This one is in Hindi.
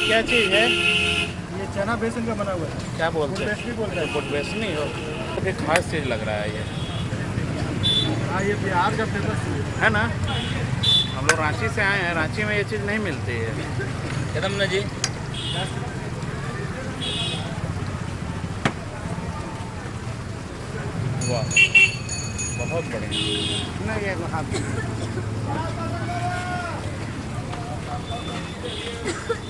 क्या चीज़ है? ये चना बेसन का बना हुआ है। क्या बोलते हैं? बेसनी बोल रहे हैं। गुड़ बेसनी हो तो एक खास चीज़ लग रहा है ये, हाँ, ये बिहार का फेमस है ना? हम लोग रांची से आए हैं, रांची में ये चीज़ नहीं मिलती है एकदम ना जी। वाह, बहुत बढ़िया ना ये हाथ।